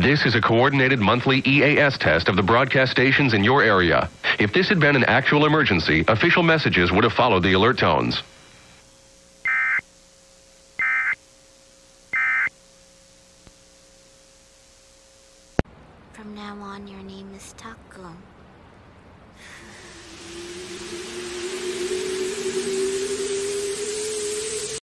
This is a coordinated monthly EAS test of the broadcast stations in your area. If this had been an actual emergency, official messages would have followed the alert tones. From now on, your name is Taco.